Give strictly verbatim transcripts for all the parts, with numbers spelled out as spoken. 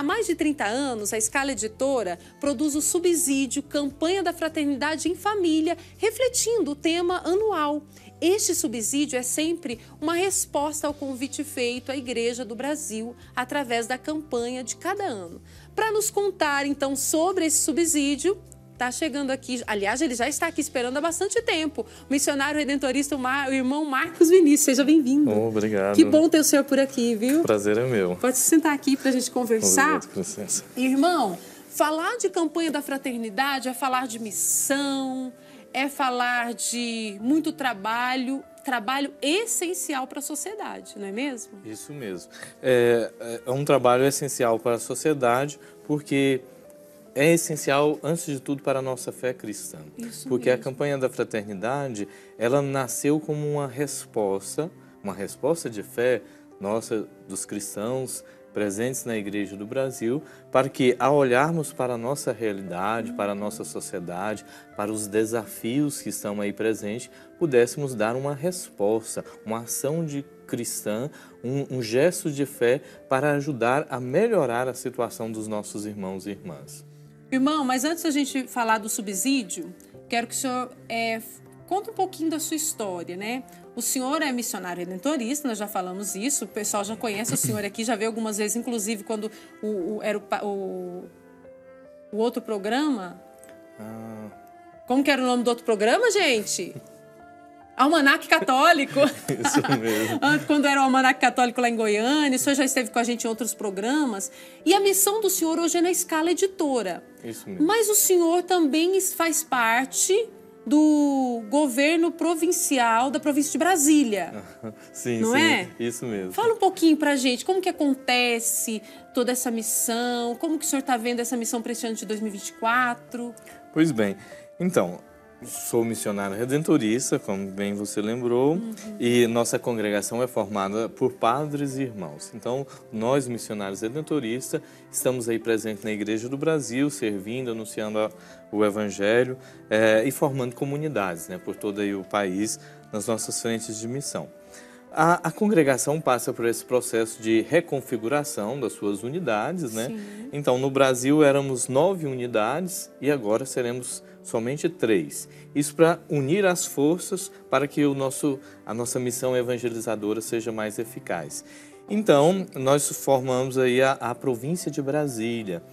Há mais de trinta anos, a Scala Editora produz o subsídio Campanha da Fraternidade em Família, refletindo o tema anual. Este subsídio é sempre uma resposta ao convite feito à Igreja do Brasil através da campanha de cada ano. Para nos contar, então, sobre esse subsídio, está chegando aqui, aliás, ele já está aqui esperando há bastante tempo, o missionário redentorista, o irmão Marcos Vinícius. Seja bem-vindo. Oh, obrigado. Que bom ter o senhor por aqui, viu? O prazer é meu. Pode se sentar aqui para a gente conversar. Obrigado, com licença. Irmão, falar de campanha da fraternidade é falar de missão, é falar de muito trabalho, trabalho essencial para a sociedade, não é mesmo? Isso mesmo. É, é um trabalho essencial para a sociedade, porque é essencial, antes de tudo, para a nossa fé cristã. Isso porque mesmo. A campanha da fraternidade, ela nasceu como uma resposta, uma resposta de fé nossa, dos cristãos, presentes na Igreja do Brasil, para que, ao olharmos para a nossa realidade, para a nossa sociedade, para os desafios que estão aí presentes, pudéssemos dar uma resposta, uma ação de cristã, um, um gesto de fé para ajudar a melhorar a situação dos nossos irmãos e irmãs. Irmão, mas antes da gente falar do subsídio, quero que o senhor é, conte um pouquinho da sua história, né? O senhor é missionário redentorista, nós já falamos isso, o pessoal já conhece o senhor aqui, já veio algumas vezes, inclusive quando o, o, era o, o, o outro programa. Ah. Como que era o nome do outro programa, gente? Almanaque Católico. Isso mesmo. Quando era o Almanaque Católico lá em Goiânia, o senhor já esteve com a gente em outros programas. E a missão do senhor hoje é na Scala Editora. Isso mesmo. Mas o senhor também faz parte do governo provincial da província de Brasília. Sim, não sim, é? Isso mesmo. Fala um pouquinho pra gente, como que acontece toda essa missão, como que o senhor está vendo essa missão para esse ano de dois mil e vinte e quatro? Pois bem, então, sou missionário redentorista, como bem você lembrou, uhum. E nossa congregação é formada por padres e irmãos. Então, nós, missionários redentoristas, estamos aí presentes na Igreja do Brasil, servindo, anunciando a, o Evangelho é, e formando comunidades, né, por todo aí o país, nas nossas frentes de missão. A, a congregação passa por esse processo de reconfiguração das suas unidades, né? Sim. Então, no Brasil éramos nove unidades e agora seremos somente três. Isso para unir as forças para que o nosso, a nossa missão evangelizadora seja mais eficaz. Então, nós formamos aí a, a província de Brasília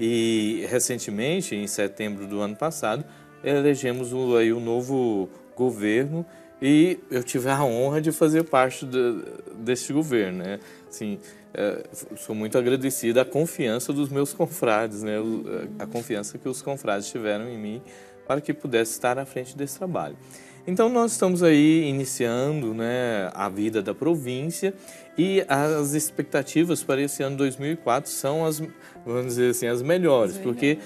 e recentemente, em setembro do ano passado, elegemos o, aí, o novo governo. E eu tive a honra de fazer parte de, deste governo, né? Assim, é, sou muito agradecido à confiança dos meus confrades, né? O, a confiança que os confrades tiveram em mim para que pudesse estar à frente desse trabalho. Então, nós estamos aí iniciando, né, a vida da província e as expectativas para esse ano dois mil e quatro são as, vamos dizer assim, as melhores, porque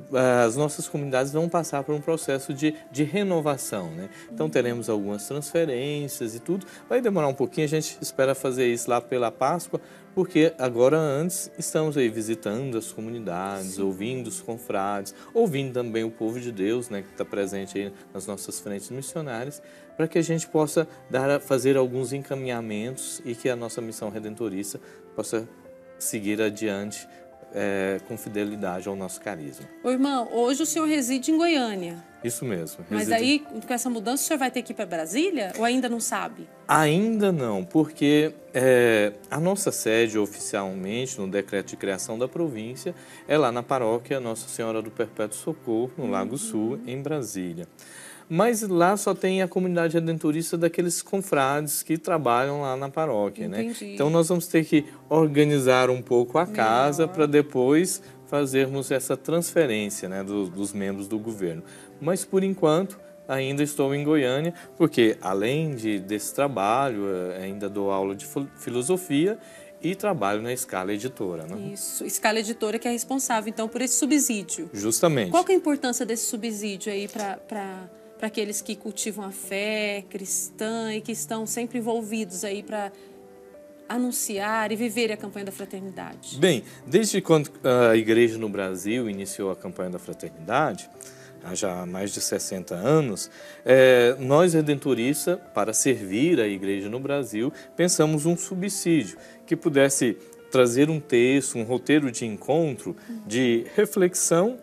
as nossas comunidades vão passar por um processo de, de renovação, né? Então, teremos algumas transferências e tudo. Vai demorar um pouquinho, a gente espera fazer isso lá pela Páscoa, porque agora antes estamos aí visitando as comunidades, Sim. ouvindo os confrades, ouvindo também o povo de Deus, né, que está presente aí nas nossas frentes missionárias, para que a gente possa dar, fazer alguns encaminhamentos e que a nossa missão redentorista possa seguir adiante é, com fidelidade ao nosso carisma. Ô, irmão, hoje o senhor reside em Goiânia. Isso mesmo. Mas reside... aí, com essa mudança, o senhor vai ter que ir para Brasília ou ainda não sabe? Ainda não, porque é, a nossa sede oficialmente, no decreto de criação da província, é lá na paróquia Nossa Senhora do Perpétuo Socorro, no Lago uhum. Sul, em Brasília. Mas lá só tem a comunidade redentorista daqueles confrades que trabalham lá na paróquia, Entendi. né? Então nós vamos ter que organizar um pouco a casa para depois fazermos essa transferência, né, do, dos membros do governo. Mas por enquanto ainda estou em Goiânia, porque além de, desse trabalho, ainda dou aula de filosofia e trabalho na Scala Editora, né? Isso, Scala Editora que é responsável então por esse subsídio. Justamente. Qual que é a importância desse subsídio aí para para aqueles que cultivam a fé cristã e que estão sempre envolvidos aí para anunciar e viver a campanha da fraternidade? Bem, desde quando a igreja no Brasil iniciou a campanha da fraternidade, há já mais de sessenta anos, é, nós redentoristas, para servir a igreja no Brasil, pensamos um subsídio que pudesse trazer um texto, um roteiro de encontro, de reflexão,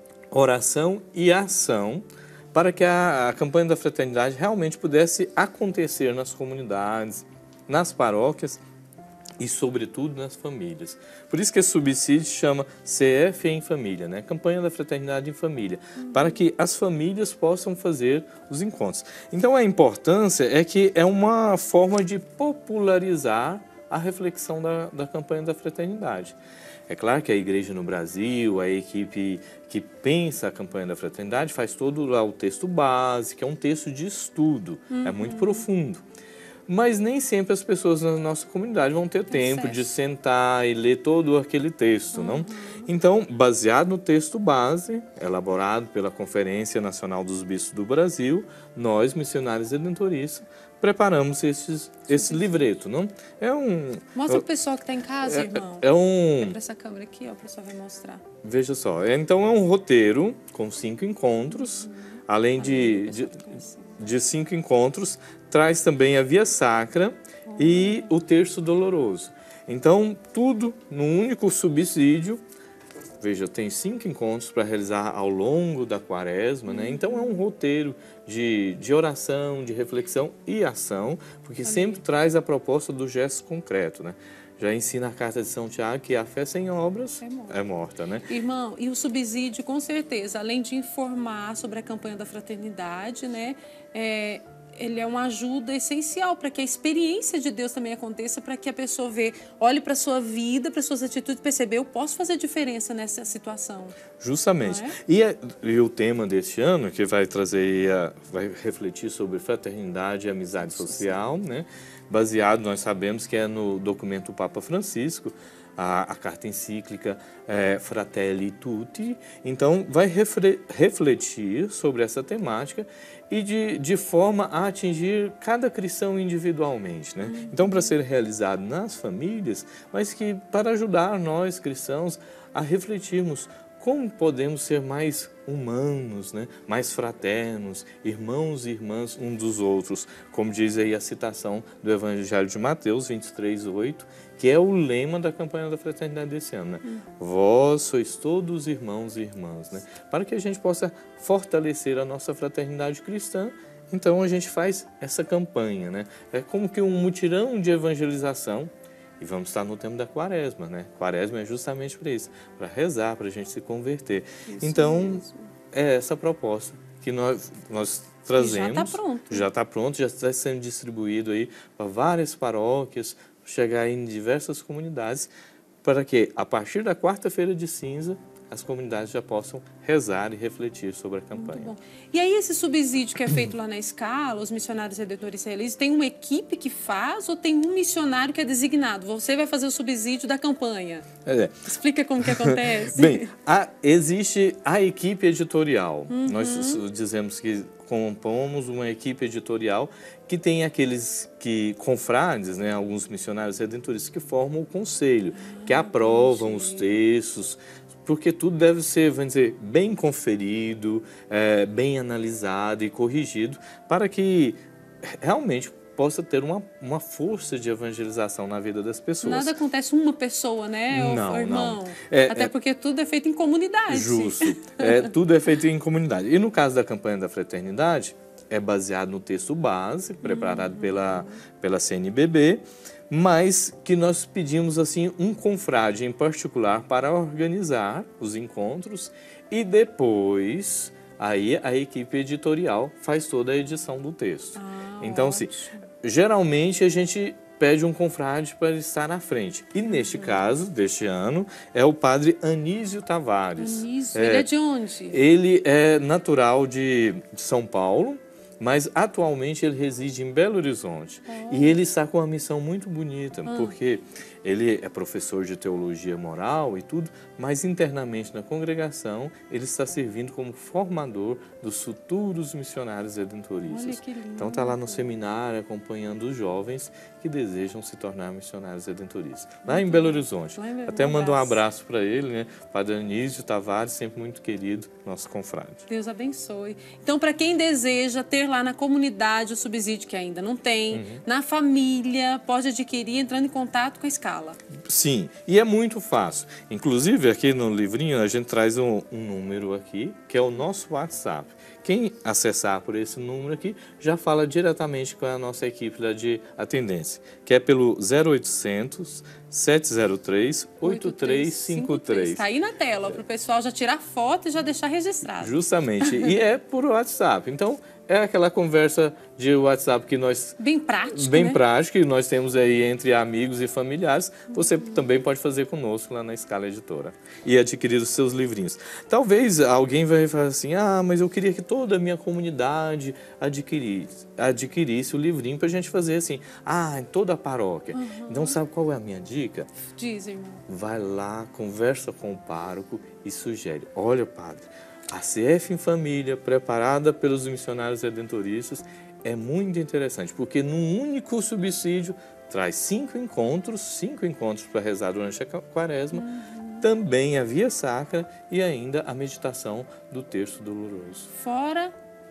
oração e ação, para que a, a campanha da fraternidade realmente pudesse acontecer nas comunidades, nas paróquias e, sobretudo, nas famílias. Por isso que esse subsídio chama C F em Família, né? Campanha da Fraternidade em Família, uhum. para que as famílias possam fazer os encontros. Então, a importância é que é uma forma de popularizar a reflexão da, da campanha da fraternidade. É claro que a igreja no Brasil, a equipe que pensa a campanha da fraternidade, faz todo lá o texto base, que é um texto de estudo, uhum. é muito profundo. Mas nem sempre as pessoas na nossa comunidade vão ter tempo certo. de sentar e ler todo aquele texto, uhum. não? Então, baseado no texto base, elaborado pela Conferência Nacional dos Bispos do Brasil, nós, missionários redentoristas, preparamos esses, esse livreto, não? É um... Mostra para o pessoal que está em casa, é, irmão. É um... É para essa câmera aqui, ó, o pessoal vai mostrar. Veja só, é, então é um roteiro com cinco encontros, uhum. além de, de, de cinco encontros, traz também a Via Sacra uhum. e o Terço Doloroso. Então, tudo num único subsídio. Veja, tem cinco encontros para realizar ao longo da quaresma, né? Então é um roteiro de, de oração, de reflexão e ação, porque Amém. sempre traz a proposta do gesto concreto, né? Já ensina a carta de São Tiago que a fé sem obras é morta. é morta, né? Irmão, e o subsídio, com certeza, além de informar sobre a campanha da fraternidade, né? É, ele é uma ajuda essencial para que a experiência de Deus também aconteça, para que a pessoa vê, olhe para a sua vida, para as suas atitudes, perceber, eu posso fazer diferença nessa situação. Justamente. É? E, a, e o tema deste ano, que vai trazer, a, vai refletir sobre fraternidade e amizade social, né? Baseado, nós sabemos que é no documento do Papa Francisco, a, a carta encíclica é, Fratelli Tutti. Então, vai refre, refletir sobre essa temática e de, de forma a atingir cada cristão individualmente, né? Uhum. Então, para ser realizado nas famílias, mas que para ajudar nós cristãos a refletirmos como podemos ser mais humanos, né? Mais fraternos, irmãos e irmãs um dos outros, como diz aí a citação do Evangelho de Mateus vinte e três, oito, que é o lema da campanha da fraternidade desse ano, né? Hum. Vós sois todos irmãos e irmãs, né? Para que a gente possa fortalecer a nossa fraternidade cristã, então a gente faz essa campanha, né? É como que um mutirão de evangelização. E vamos estar no tempo da quaresma, né? Quaresma é justamente para isso, para rezar, para a gente se converter. Isso então, mesmo. É essa proposta que nós, nós trazemos. Já está pronto. Já está pronto, já está sendo distribuído aí para várias paróquias, chegar em diversas comunidades, para que, a partir da quarta-feira de cinza, as comunidades já possam rezar e refletir sobre a campanha. Muito bom. E aí esse subsídio que é feito lá na escala, os missionários redentores israelitas, tem uma equipe que faz ou tem um missionário que é designado? Você vai fazer o subsídio da campanha. É. Explica como que acontece. Bem, a, existe a equipe editorial. Uhum. Nós dizemos que compomos uma equipe editorial que tem aqueles que confrades, né, alguns missionários redentoristas que formam o conselho, ah, que aprovam entendi. os textos, porque tudo deve ser, vamos dizer, bem conferido, é, bem analisado e corrigido, para que realmente possa ter uma, uma força de evangelização na vida das pessoas. Nada acontece uma pessoa, né, não, irmão? Não. É, Até é, porque tudo é feito em comunidade. Justo. É, tudo é feito em comunidade. E no caso da campanha da fraternidade, é baseado no texto base, preparado uhum. pela, pela C N B B, mas que nós pedimos assim um confrade em particular para organizar os encontros e depois aí a equipe editorial faz toda a edição do texto. Ah, então, assim, geralmente a gente pede um confrade para estar na frente. E neste uhum. caso, deste ano, é o padre Anísio Tavares. Anísio, é, ele é de onde? Ele é natural de, de São Paulo, mas atualmente ele reside em Belo Horizonte. Oh. E ele está com uma missão muito bonita, ah. porque ele é professor de teologia moral e tudo, mas internamente na congregação ele está servindo como formador dos futuros missionários redentoristas. Olha que lindo. Então está lá no seminário acompanhando os jovens que desejam se tornar missionários redentoristas. Lá em Belo Horizonte. Lá em Belo Até mando um abraço para ele, né? Padre Anísio Tavares, sempre muito querido, nosso confrade. Deus abençoe. Então, para quem deseja ter lá na comunidade o subsídio que ainda não tem, uhum. na família, pode adquirir entrando em contato com a escala. escala. Sim, e é muito fácil. Inclusive, aqui no livrinho, a gente traz um, um número aqui, que é o nosso WhatsApp. Quem acessar por esse número aqui, já fala diretamente com a nossa equipe lá de atendência, que é pelo zero oitocentos, sete zero três, oito três cinco três. Está aí na tela, para o pessoal já tirar foto e já deixar registrado. Justamente, e é por WhatsApp. Então, é aquela conversa de WhatsApp que nós... Bem prático, Bem né? prático, que nós temos aí entre amigos e familiares. Você uhum. também pode fazer conosco lá na Scala Editora e adquirir os seus livrinhos. Talvez alguém vai falar assim, ah, mas eu queria que toda a minha comunidade adquirisse, adquirisse o livrinho para a gente fazer assim, ah, em toda a paróquia. Uhum. Então, sabe qual é a minha dica? Diz, irmão. Vai lá, conversa com o pároco e sugere. Olha, padre, a C F em Família, preparada pelos missionários redentoristas, é muito interessante, porque num único subsídio traz cinco encontros, cinco encontros para rezar durante a quaresma, uhum. também a via sacra e ainda a meditação do terço doloroso. Fora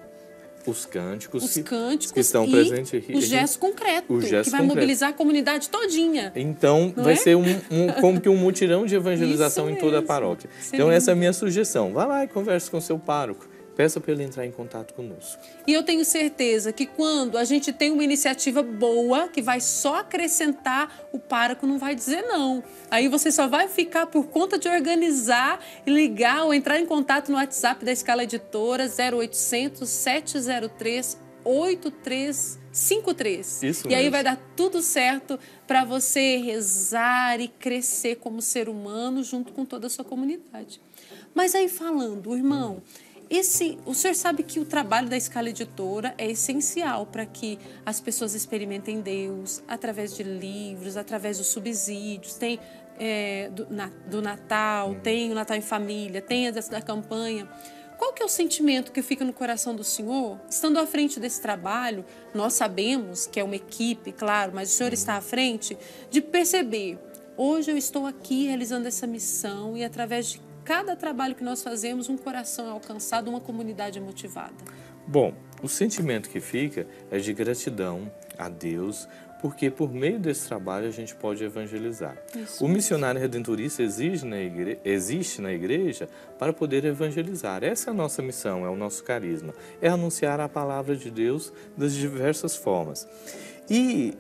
os cânticos, os que, cânticos que estão e presentes aqui. O gesto concreto, o gesto que vai concreto. mobilizar a comunidade todinha. Então, não vai é? ser um, um, como que um mutirão de evangelização Isso em toda mesmo. a paróquia. Isso então, é essa é a minha sugestão. Vá lá e converse com o seu pároco. Peça para ele entrar em contato conosco. E eu tenho certeza que quando a gente tem uma iniciativa boa, que vai só acrescentar, o pároco não vai dizer não. Aí você só vai ficar por conta de organizar e ligar ou entrar em contato no WhatsApp da Scala Editora zero oitocentos, sete zero três, oito três cinco três. Isso e aí mesmo. vai dar tudo certo para você rezar e crescer como ser humano junto com toda a sua comunidade. Mas aí falando, irmão... Hum. Esse, o senhor sabe que o trabalho da Scala Editora é essencial para que as pessoas experimentem Deus através de livros, através dos subsídios, tem é, do, na, do Natal, uhum. tem o Natal em Família, tem a da, da campanha. Qual que é o sentimento que fica no coração do senhor? Estando à frente desse trabalho, nós sabemos que é uma equipe, claro, mas o senhor uhum. está à frente de perceber, hoje eu estou aqui realizando essa missão e através de cada trabalho que nós fazemos, um coração é alcançado, uma comunidade é motivada. Bom, o sentimento que fica é de gratidão a Deus, porque por meio desse trabalho a gente pode evangelizar. Isso. O missionário redentorista exige na igre... existe na igreja para poder evangelizar. Essa é a nossa missão, é o nosso carisma. É anunciar a palavra de Deus das diversas formas. E...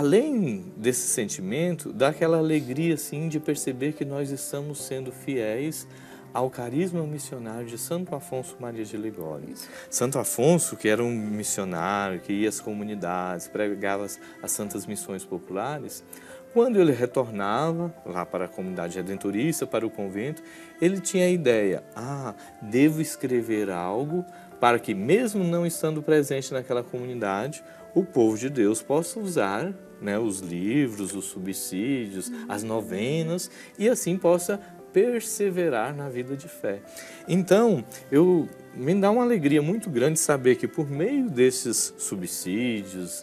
além desse sentimento, dá aquela alegria assim, de perceber que nós estamos sendo fiéis ao carisma missionário de Santo Afonso Maria de Ligório. Santo Afonso, que era um missionário, que ia às comunidades, pregava as, as santas missões populares, quando ele retornava lá para a comunidade redentorista, para o convento, ele tinha a ideia, ah, devo escrever algo para que, mesmo não estando presente naquela comunidade, o povo de Deus possa usar, né, os livros, os subsídios, uhum. as novenas, e assim possa perseverar na vida de fé. Então, eu, me dá uma alegria muito grande saber que por meio desses subsídios,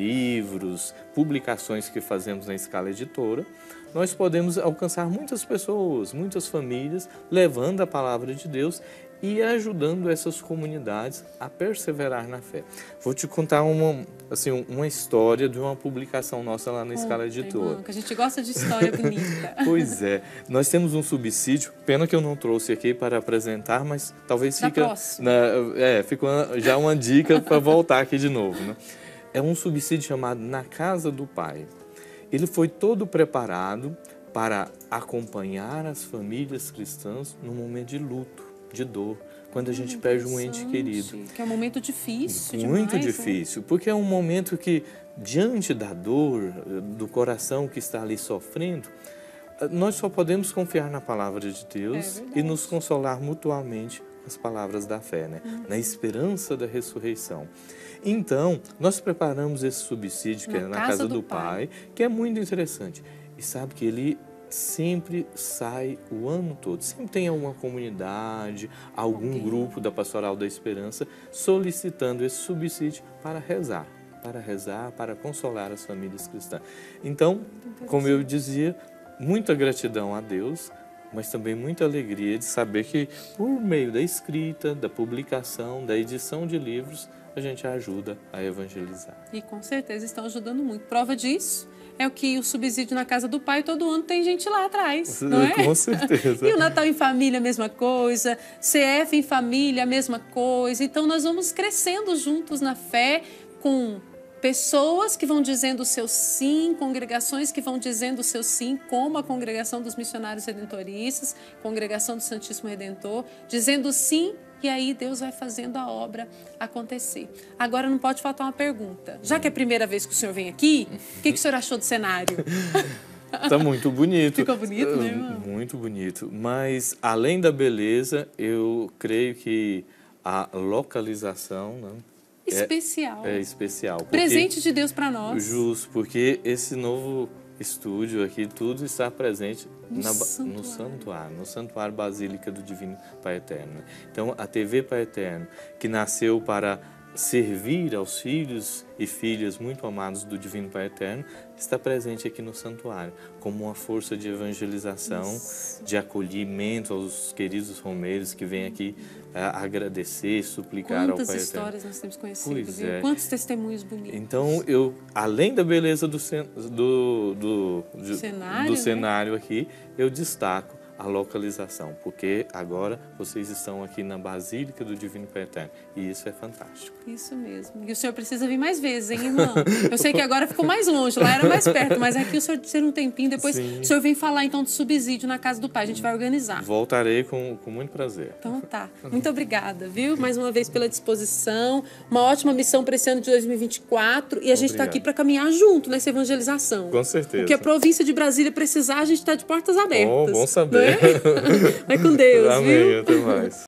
livros, publicações que fazemos na Scala Editora, nós podemos alcançar muitas pessoas, muitas famílias, levando a palavra de Deus e ajudando essas comunidades a perseverar na fé. Vou te contar uma, assim, uma história de uma publicação nossa lá na Scala Editora. Irmão, que a gente gosta de história bonita. Pois é. Nós temos um subsídio, pena que eu não trouxe aqui para apresentar, mas talvez fique na, é, fica uma, já uma dica para voltar aqui de novo. Né? É um subsídio chamado Na Casa do Pai. Ele foi todo preparado para acompanhar as famílias cristãs no momento de luto, de dor, quando a gente perde um ente querido. Que é um momento difícil Muito demais, difícil, né? Porque é um momento que, diante da dor, do coração que está ali sofrendo, nós só podemos confiar na palavra de Deus é e nos consolar mutuamente com as palavras da fé, né? Uhum. Na esperança da ressurreição. Então, nós preparamos esse subsídio, que na é na Casa, casa do, do pai, pai, que é muito interessante. E sabe que ele sempre sai o ano todo. Sempre tem alguma comunidade, algum okay. grupo da Pastoral da Esperança solicitando esse subsídio para rezar, para rezar, para consolar as famílias cristãs. Então, como eu dizia, muita gratidão a Deus mas também muita alegria de saber que por meio da escrita, da publicação, da edição de livros, a gente ajuda a evangelizar. E com certeza estão ajudando muito. Prova disso é o que o subsídio na casa do pai, todo ano tem gente lá atrás, não é? Com certeza. E o Natal em Família, a mesma coisa, C F em Família, a mesma coisa. Então nós vamos crescendo juntos na fé, com pessoas que vão dizendo o seu sim, congregações que vão dizendo o seu sim, como a Congregação dos Missionários Redentoristas, Congregação do Santíssimo Redentor, dizendo sim, e aí Deus vai fazendo a obra acontecer. Agora não pode faltar uma pergunta. Já que é a primeira vez que o senhor vem aqui, o que, que o senhor achou do cenário? Está muito bonito. Ficou bonito, né, irmão? Muito bonito. Mas, além da beleza, eu creio que a localização... Né, especial. É, é especial. Porque, presente de Deus para nós. Justo, porque esse novo estúdio aqui, tudo está presente no, na, santuário. no santuário, no Santuário Basílica do Divino Pai Eterno. Então, a T V Pai Eterno, que nasceu para servir aos filhos e filhas muito amados do Divino Pai Eterno, está presente aqui no santuário, como uma força de evangelização, Isso. de acolhimento aos queridos romeiros que vêm aqui a agradecer, suplicar Quantas ao Pai Eterno. Quantas histórias nós temos conhecido, pois viu? É. Quantos testemunhos bonitos. Então, eu, além da beleza do, do, do, do cenário, do né? cenário aqui, eu destaco a localização, porque agora vocês estão aqui na Basílica do Divino Pai Eterno, e isso é fantástico. Isso mesmo. E o senhor precisa vir mais vezes, hein, irmão? Eu sei que agora ficou mais longe, lá era mais perto, mas aqui o senhor tira um tempinho, depois Sim. o senhor vem falar então do subsídio na casa do pai, a gente vai organizar. Voltarei com, com muito prazer. Então tá. Muito obrigada, viu? Mais uma vez pela disposição, uma ótima missão para esse ano de dois mil e vinte e quatro, e a gente está aqui para caminhar junto nessa evangelização. Com certeza. O que a província de Brasília precisar, a gente está de portas abertas. Bom, bom saber. Vai com Deus, Amém, viu? até mais.